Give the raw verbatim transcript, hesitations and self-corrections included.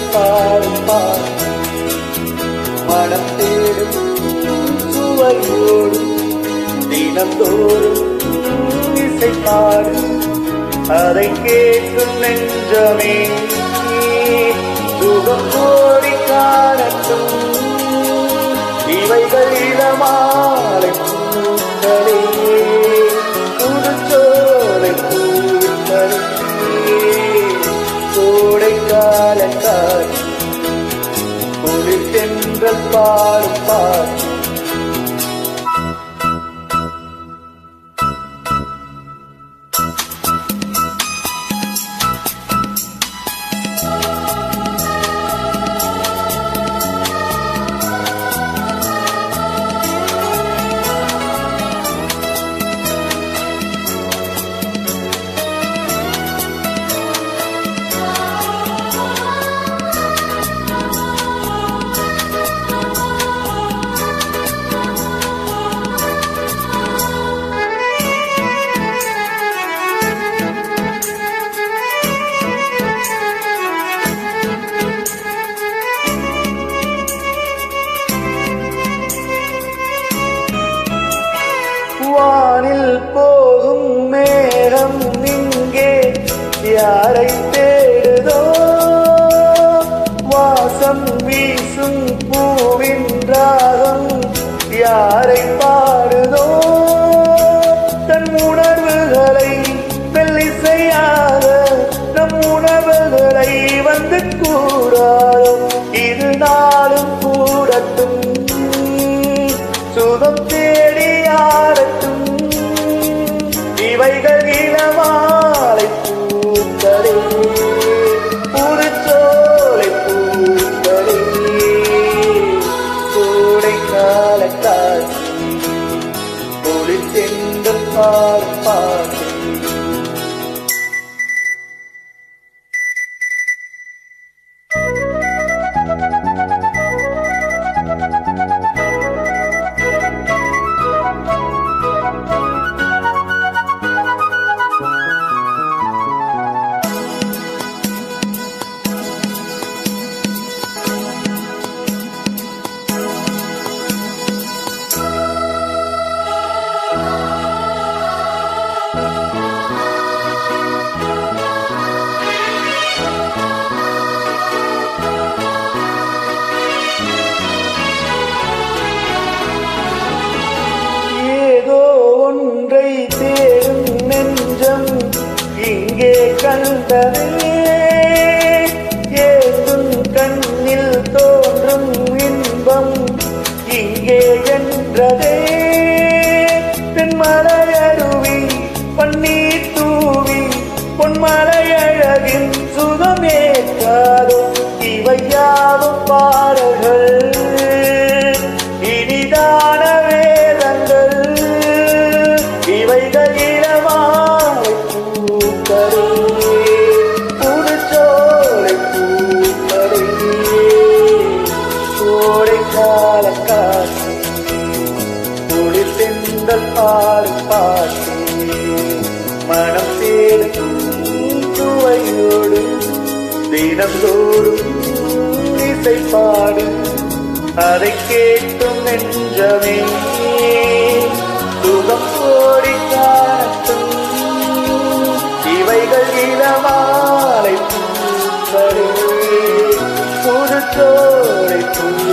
பாடும் பாட்டு மனம் தேடும் சுவையோடும் தினந்தோறும் இசை பாடும் அதை கேட்கும் நெஞ்சமே சுகம் கோரி காணட்டும் இவைகள் இளமாலை பூக்களே புதுச்சோலை பூக்களே கோடைக்கால காற்று குளிர் தென்றல் பாடும் பாட்டு வானில் போகும் மேகம் இங்கே யாரை தேடுதோ வாசம் வீசும் பூவின் ராகம் யாரை பாடுதோ தன் உணர்வுகளை மெல்லிசையாக நம் உணர்வுகளை வந்து கூறாதோ இது நாளும் கூடட்டும் சுகம் தேடி ஆடட்டும் இவைகள் இளமாலை பூக்களே புதுச்சோலை பூக்களே கோடைக்கால காட்சி குளிர் தென்றல் பாடும் பாட்டு ஒன்றை தேடும் நெஞ்சம் இங்கே கண்டதே ஏதும் கண்ணில் தோன்றும் இன்பம் இங்கே என்றதே தென்மலையருவி பன்னீர் தூவி பொன்மலையழகின் சுகமேற்காதோ இவையாவும் பாடல்கள் இனிதான வேதங்கள் இவைகள் இளமாலை பூக்களே புதுச்சோலை பூக்களே கோடைக்கால காட்சி குளிர் தென்றல் பாடும் பாட்டு மனம் தேடும் சுவையோடு தினந்தோறும் இசை பாடும் அதை கேட்கும் நெஞ்சமே சுகம் கோடி காட்டும் இவைகள் இளமாலை பூக்களே புதுச்சோலை பூ